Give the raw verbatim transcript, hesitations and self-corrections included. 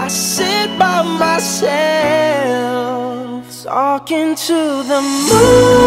I sit by myself, talking to the moon.